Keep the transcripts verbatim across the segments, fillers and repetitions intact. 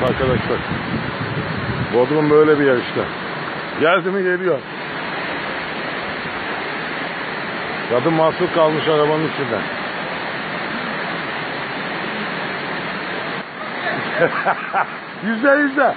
arkadaşlar. Bodrum böyle bir yer işte. Geldi mi geliyor. Kadın mahsur kalmış arabanın içinde. Yüzde yüzde.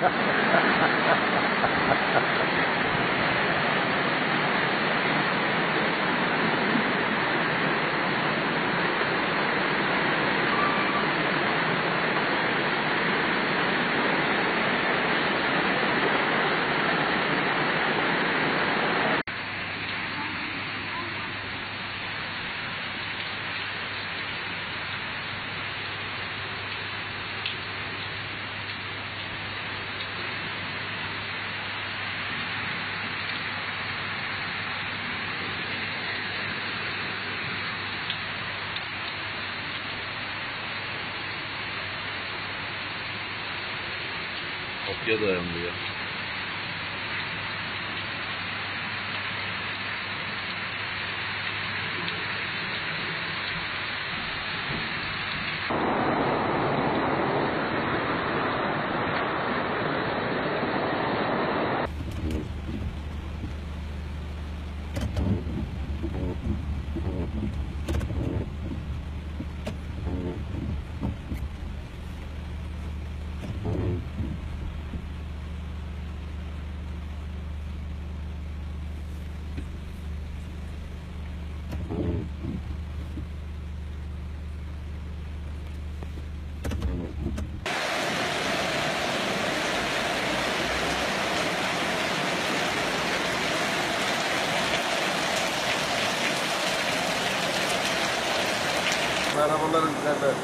Kapıya dayandı ya. Arabaların üzerinde.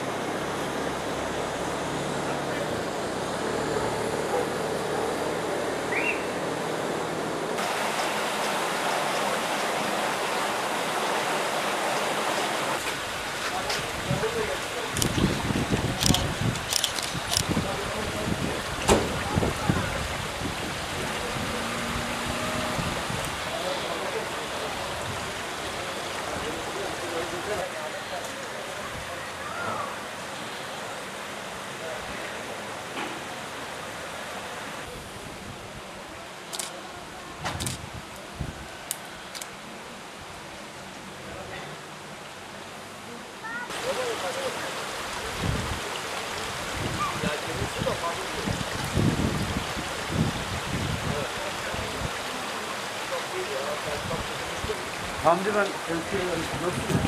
Hamdi ben nasıl?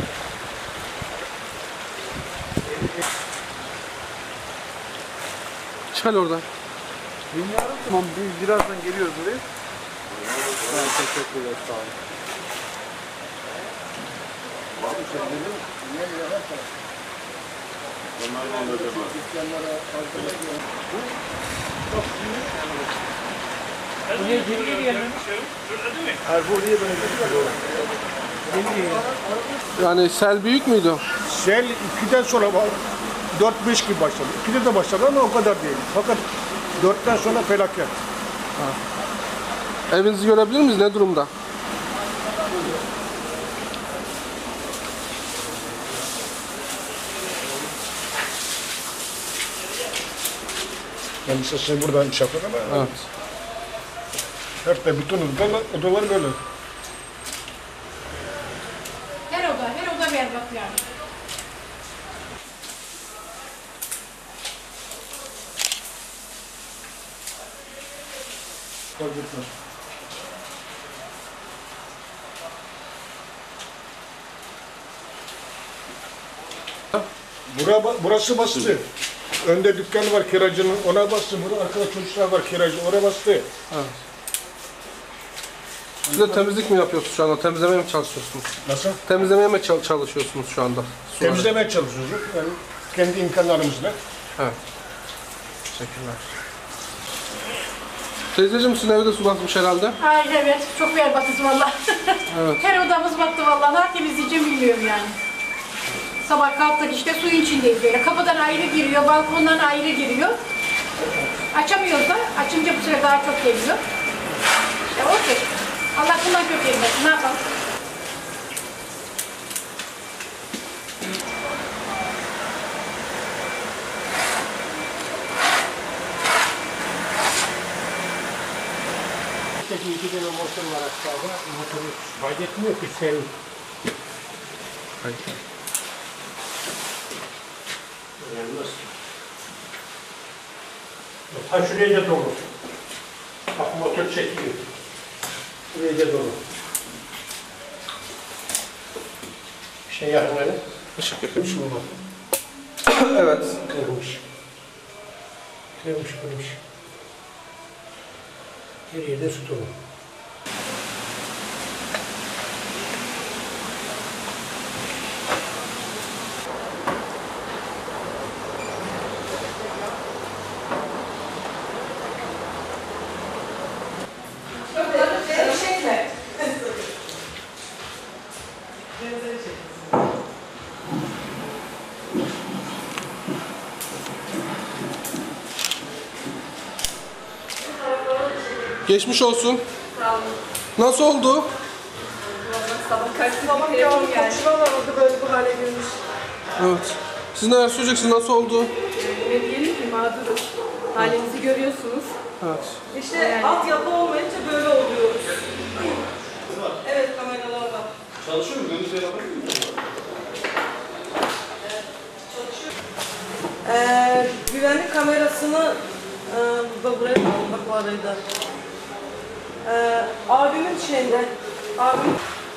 Çıkar oradan. Bilmiyorum, tamam biz birazdan geliyoruz buraya. Ben teşekkür ederim, sağ olun. Abi sen ne diyorsun? Niye yaparsan? Onlar ne olacak abi? Dükkanlara arkadaşlar. Çok büyük. Buraya geri gelmemiş. Erbuli'ye benziyor. Yani sel büyük müydü? Sel ikiden sonra dört beş gibi başladı. ikide de başladı ama o kadar değil. Fakat dörtten sonra felaket. Ha. Evinizi görebilir miyiz? Ne durumda? Ben size buradan iş yapıyorum ama Evet. hep de bütün odalar, odalar böyle. Her oda, her oda berbat yani. Bura, burası bastı. Önde dükkanı var kiracının, ona bastı. Burada arkada çocuklar var kiracı, oraya bastı. Evet. Siz de temizlik mi yapıyorsunuz şu anda? Temizlemeye mi çalışıyorsunuz? Nasıl? Temizlemeye mi çal- çalışıyorsunuz şu anda? Suları. Temizlemeye çalışıyoruz. Yani kendi imkanlarımızla. Evet. Teşekkürler. Teyzeciğim sizin evde su basmış herhalde. Ay evet, çok berbatız valla. Evet. Her odamız battı valla. Nasıl temizleyeceğim bilmiyorum yani. Sabah kalktık işte suyun içindeyiz böyle. Kapıdan ayrı giriyor, balkondan ayrı giriyor. Açamıyoruz da, açınca bu sefer daha çok geliyor. İşte o şey. Allah bundan çok gelmesin, ne yapalım? motor var aşağıda. Motoru kaydetmiyor ki senin. Hayır. Yani nasıl? Ta şuraya da dolu. Bak motor çekiyor. Şuraya da dolu. Bir şey yakın öyle. Işık yakın. Kırmış mı bu? Evet. Kırmış. Kırmış kırmış. Her yerde su dolu. Geçmiş olsun. Nasıl oldu? Sabah kaçtı babam yavrum kaçıma vardı böyle bu hale gelmiş. Evet. Siz neler söyleyeceksiniz? Nasıl oldu? Ne diyelim ki mağduruz. Halimizi görüyorsunuz. Evet. İşte yani. Altyapı olmayınca böyle oluyoruz. Evet kameralar var. Çalışıyor mu? Görüntüye bakabilir miyim? Ee, güvenlik kamerasını e, burada buraya koydum bak bu arada. Ee, abimin şeyinde, abim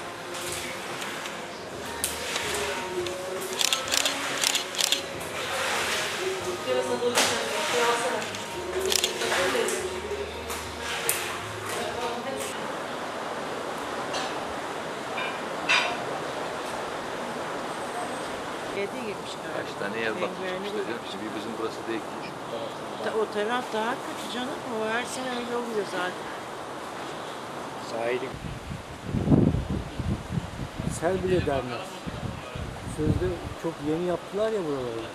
Yedi girmişler. Kaç tane yer bakmış işte canım. Şimdi bizim burası değil ki. Ta- O taraf daha kötü canım. O her sene öyle oluyor zaten. Sahili. Sel bile derler. Sözde çok yeni yaptılar ya buraları.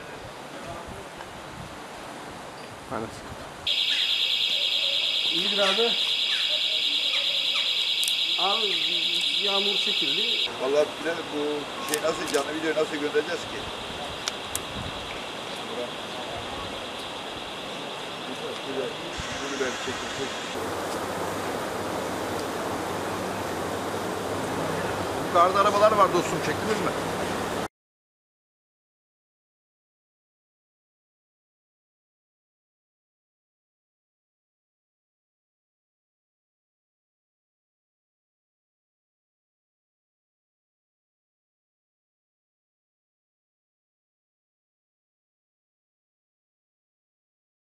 Aynen. İyidir abi. Abi yağmur çekildi. Vallahi bilemedim bu şey nasıl canlı videoyu nasıl göndereceğiz ki? Bunu ben çektim. Yukarıda arabalar var dostum, çektiniz mi?